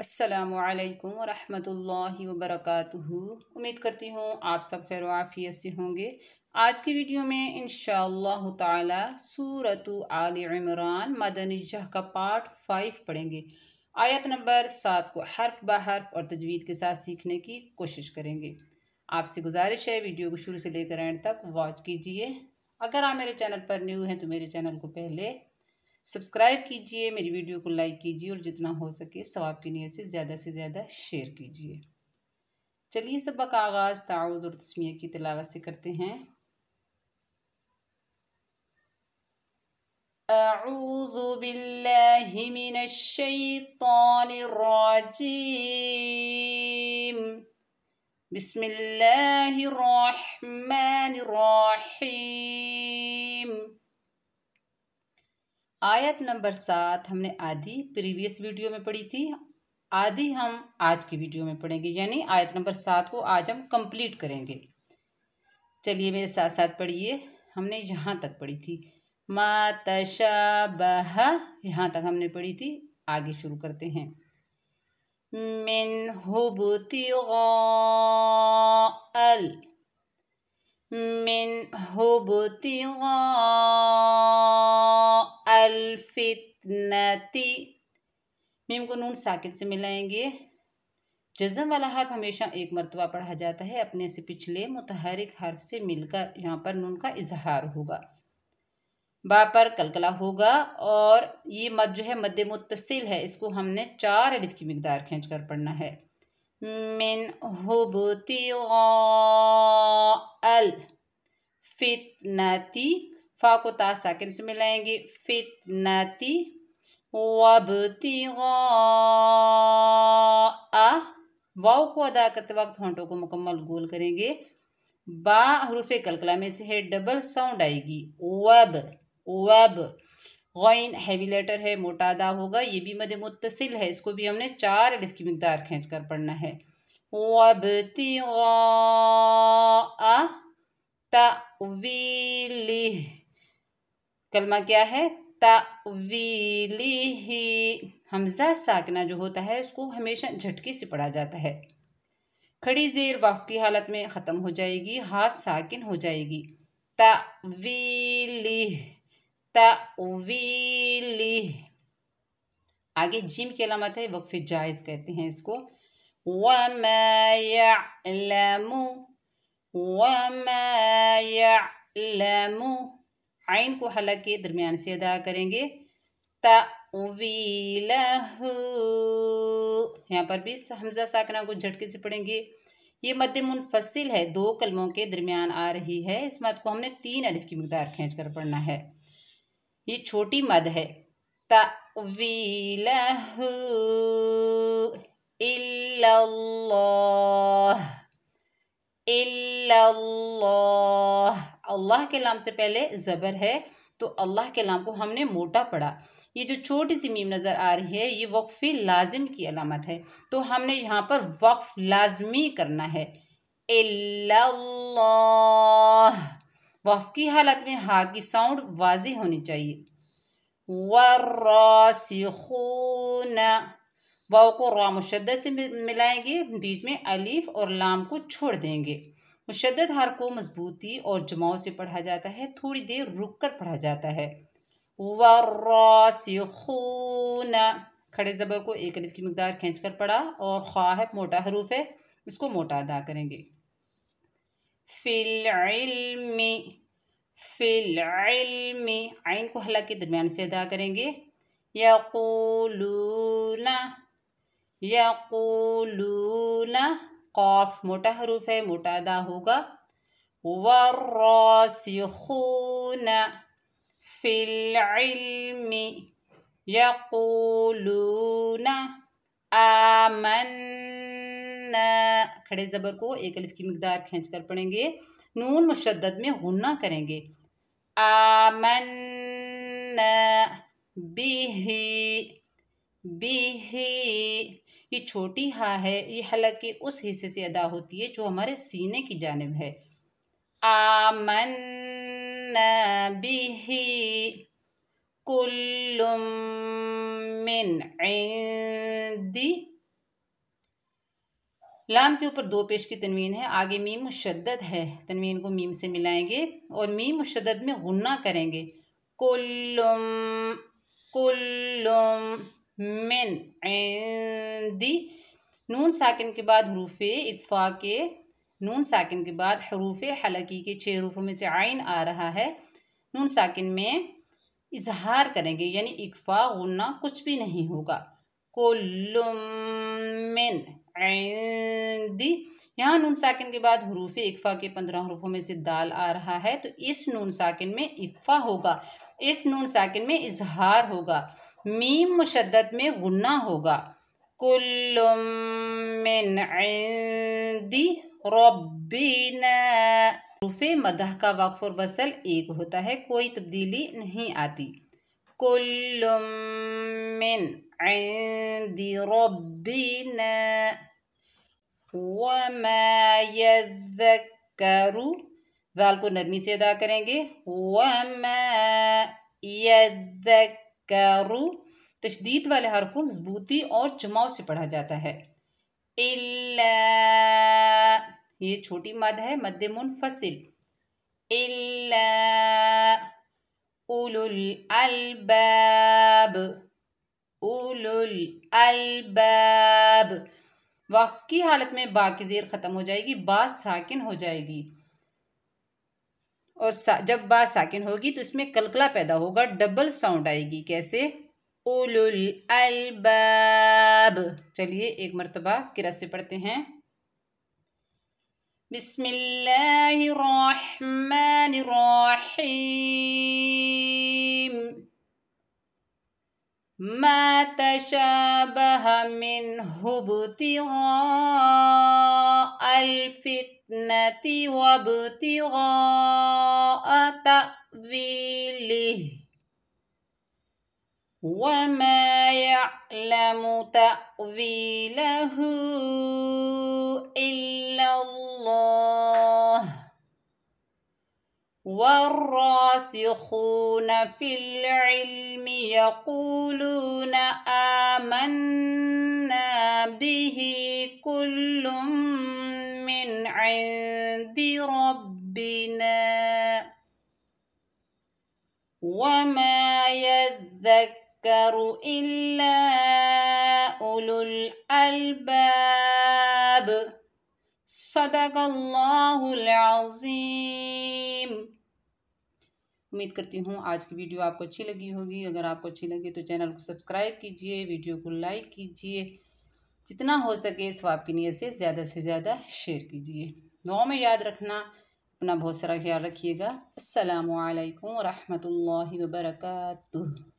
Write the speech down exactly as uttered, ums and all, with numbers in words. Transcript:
अस्सलामुअलैकुम वरहमतुल्लाहि वबरकातुहू। उम्मीद करती हूँ आप सब खैर आफियत से होंगे। आज की वीडियो में इंशाअल्लाह ताला सूरत आल इमरान मदनी जह का पार्ट फाइव पढ़ेंगे। आयत नंबर सात को हर्फ ब हर्फ और तजवीद के साथ सीखने की कोशिश करेंगे। आपसे गुजारिश है वीडियो को शुरू से लेकर एंड तक वॉच कीजिए। अगर आप मेरे चैनल पर न्यू हैं तो मेरे चैनल को पहले सब्सक्राइब कीजिए, मेरी वीडियो को लाइक कीजिए और जितना हो सके सवाब की नीयत से ज़्यादा से ज़्यादा शेयर कीजिए। चलिए सबक का आगाज़ ताउद और तस्मीह की तिलावत से करते हैं। अऊज़ु बिल्लाहि मिनश शैतानिर रजीम। बिस्मिल्लाहिर रहमानिर रहीम। आयत नंबर सात हमने आधी प्रीवियस वीडियो में पढ़ी थी, आधी हम आज की वीडियो में पढ़ेंगे, यानी आयत नंबर सात को आज हम कंप्लीट करेंगे। चलिए मेरे साथ साथ पढ़िए। हमने यहाँ तक पढ़ी थी, मा तशाबह, यहाँ तक हमने पढ़ी थी। आगे शुरू करते हैं। मिन हुब्तिगाल, मिन हुब्तिगाल फितनती। मीम को नून साकिन से मिलाएंगे। जज़म वाला हर्फ हमेशा एक मरतबा पढ़ा जाता है, अपने से पिछले मुतहरिक हर्फ से मिलकर यहाँ पर नून का इजहार होगा। बा पर कलकला होगा और ये मद जो है मद मुत्तसिल है, इसको हमने चार अलिफ की मिकदार खींच कर पढ़ना है। मिन हुब्तिगाल फितनती, फा को ता साकिन से मिलाएंगे। फितनती वब्तिगा, वाव को अदा करते वक्त होंठों को मुकम्मल गोल करेंगे। बा हरूफे कलकला में से है, डबल साउंड आएगी। वब, वब गैन हैवी लेटर है, मोटा अदा होगा। ये भी मद मुत्तसिल है, इसको भी हमने चार अलिफ की मिकदार खींच कर पढ़ना है। वब्तिगा तावीलिह, कलमा क्या है? तावीलिही। हमजा साकना जो होता है उसको हमेशा झटके से पढ़ा जाता है। खड़ी जेर वाफ की हालत में ख़त्म हो जाएगी, हाथ साकिन हो जाएगी। तावीलिह, तावीलिह। आगे जिम की अलामत है, वक्फ जायज़ कहते हैं इसको। वमा यअलमु, वमा यअलमु, आइन को हलक के दरमियान से अदा करेंगे। तावीलहु, यहाँ पर भी हमजा साकना को झटके से पढ़ेंगे। ये मद मुनफसिल है, दो कलमों के दरमियान आ रही है। इस मद को हमने तीन अलिफ की मिकदार खींच कर पढ़ना है। ये छोटी मद है। तावीलहु इल्लल्लाह, इल्लल्लाह। अल्लाह के लाम से पहले ज़बर है तो अल्लाह के लाम को हमने मोटा पढ़ा। ये जो छोटी सी मीम नज़र आ रही है ये वक्फ़ लाजिम की अलामत है, तो हमने यहाँ पर वक्फ़ लाजमी करना है। इल्लल्लाह, वक्फ़ की हालत में हा की साउंड वाज़ी होनी चाहिए। वर्रासिखून, वाव को रा मुशद्दद से मिलाएंगे, बीच में अलीफ और लाम को छोड़ देंगे। मुशद्दद हर्फ को मजबूती और जमाव से पढ़ा जाता है, थोड़ी देर रुक कर पढ़ा जाता है। वर्रासिखून, खड़े ज़बर को एक अलिफ की मिकदार खींच कर पढ़ा और खा है मोटा हरूफ है, इसको मोटा अदा करेंगे। फिल इल्मी, फिल इल्मी, आइन को हलक के दरमियान से अदा करेंगे। यक़ूलूना, यक़ूलूना, क़ाफ मोटा हरूफ है, मोटा अदा होगा। वर्रासिखून फिल इल्मी यक़ूलूना आमन्ना, खड़े ज़बर को एक अलिफ की मिकदार खींच कर पढ़ेंगे। नून मुशद्दद में गुन्ना करेंगे। आमन्ना बिही, बिही। ये छोटी हा है, ये हलक के उस हिस्से से अदा होती है जो हमारे सीने की जानिब है। आमन्ना बिही कुल्लुम मिन इंदी, लाम के ऊपर दो पेश की तनवीन है, आगे मीम मुशद्दद है, तनवीन को मीम से मिलाएंगे और मीम मुशद्दद में गुन्ना करेंगे। कुल्लुम कुल्लुम मिन इंदी, नून साकिन के बाद हरूफे इक्फा के नून साकिन के बाद हरूफे हलकी के छह हरूफों में से आइन आ रहा है, नून साकिन में इजहार करेंगे, यानी इक्फा गुन्ना कुछ भी नहीं होगा। कुल्लुम मिन इंदी, यहाँ नून साकिन के बाद हरूफ इक्फा के पंद्रह हरूफों में से दाल आ रहा है, तो इस नून साकिन में इक्फा होगा, इस नून साकिन में इजहार होगा, मीम मुशद्दद में गुन्ना होगा। कुल्लुम मिन इंदी रब्बिना, हरूफे मदह का वक्फ और वसल एक होता है, कोई तब्दीली नहीं आती। कुल्लुम मिन इंदी रब्बिना वमा यज़्ज़करू, ज़ाल को नरमी से अदा करेंगे। वमा यज़्ज़करू, तशदीद वाले हर्फ को मजबूती और जमाव से पढ़ा जाता है। इल्ला, ये छोटी मद है, मद मुनफसिल। इल्ला उलुल अलबाब, उलुल अलबाब, वक्फ की हालत में बा की ज़ेर ख़त्म हो जाएगी, बा साकिन हो जाएगी, और जब बा साकिन होगी तो इसमें कलकला पैदा होगा, डबल साउंड आएगी। कैसे? उलुल अलबाब। चलिए एक मरतबा किरात से पढ़ते हैं। बिस्मिल्लाहिर रहमानिर रहीम, मा तशाबह मिन्हु इब्तिगाअल फितनति वब्तिगाअ तअवीलिहि वमा यअलमु तअवीलहु इल्लल्लाह वर्रासिखून फिल इल्मि यक़ूलून आमन्ना बिही कुल्लुम मिन इंदि रब्बिना वमा यज़्ज़करु इल्ला उलुल अलबाब। सदक़ल्लाहुल अज़ीम। उम्मीद करती हूँ आज की वीडियो आपको अच्छी लगी होगी। अगर आपको अच्छी लगी तो चैनल को सब्सक्राइब कीजिए, वीडियो को लाइक कीजिए, जितना हो सके सवाब की नीयत से ज़्यादा से ज़्यादा शेयर कीजिए। दुआ में याद रखना, अपना बहुत सारा ख्याल रखिएगा। अस्सलामु अलैकुम व रहमतुल्लाहि व बरकातुहू।